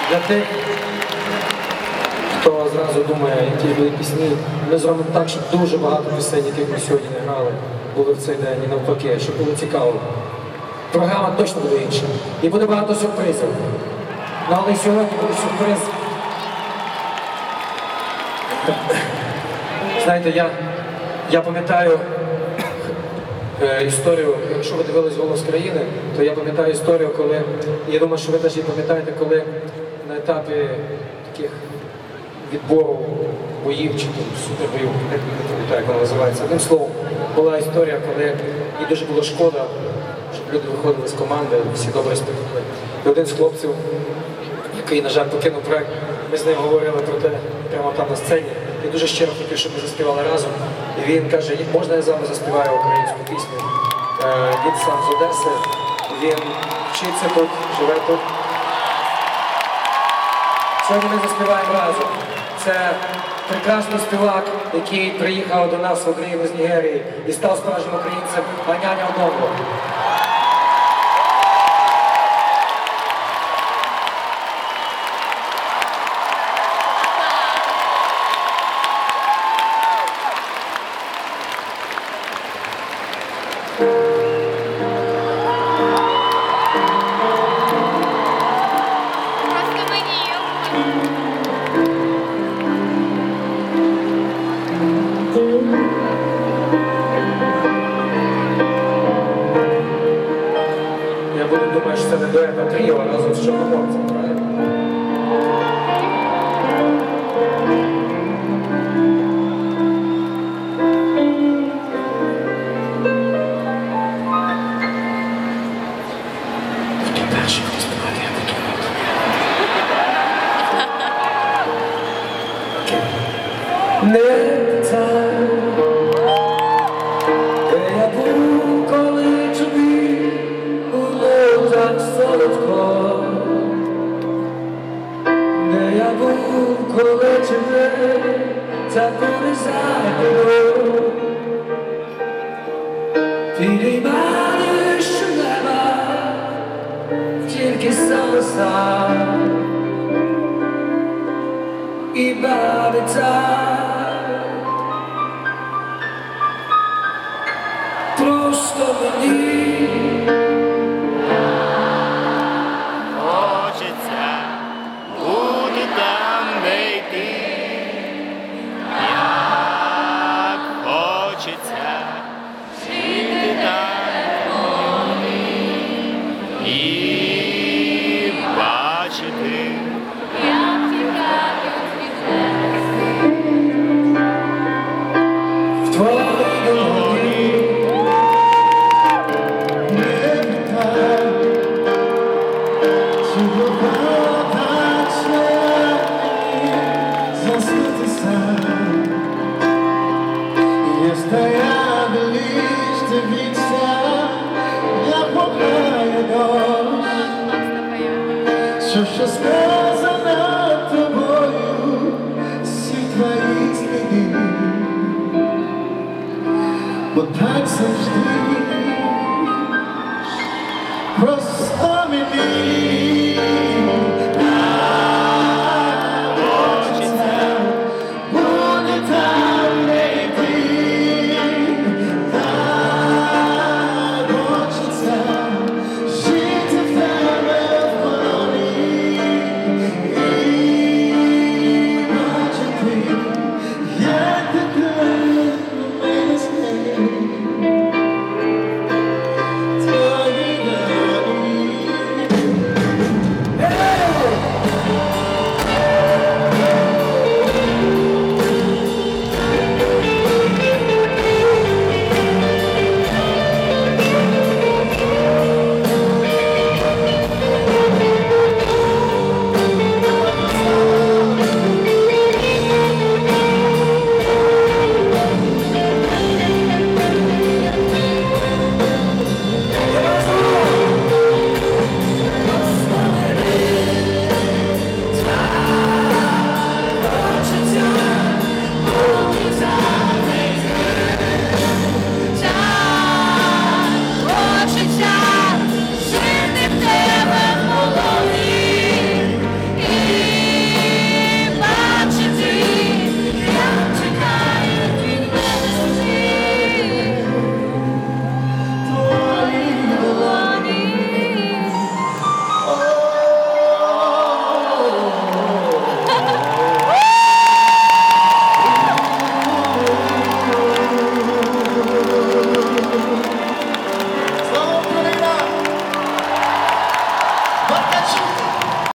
Для тих, хто зразу думає, які були пісні, ми зробимо так, щоб дуже багато пісень, яких ми сьогодні не грали, були в цей день і навпаки, щоб було цікаво. Програма точно буде інша. І буде багато сюрпризів. Але сьогодні буде сюрприз. Знаєте, я пам'ятаю історію, якщо ви дивились «Голос країни», то я пам'ятаю історію, коли, я думаю, що ви теж її пам'ятаєте, коли на етапі таких відбору боїв чи супербоїв, не пам'ятаю, як вона називається. Одним словом, була історія, коли їй дуже було шкода, щоб люди виходили з команди, всі добре співали. І один з хлопців, який, на жаль, покинув проект, ми з ним говорили про те прямо там на сцені. Я дуже щиро хотів, щоб ми заспівали разом. І він каже, можна я з вами заспіваю українську пісню? Він сам з Одеси, він вчиться тут, живе тут. Сьогодні ми заспіваємо разом. Це прекрасний співак, який приїхав до нас в Україну з Нігерії і став справжнім українцем Аняня Оногло. Я буду думати, що це не дует, а тріо разом з чорноморцем, правильно? Хто перший, хто співати, я буду думати. Не питай, де я був, коли тобі було так солодко. Де я був, коли тебе так урізало. Підіймали щонеба, тільки сам і пам'ятай. Просто мені хочеться бути там, де йти, як хочеться жити там і бачити, як тікають в твоїй долоні. Що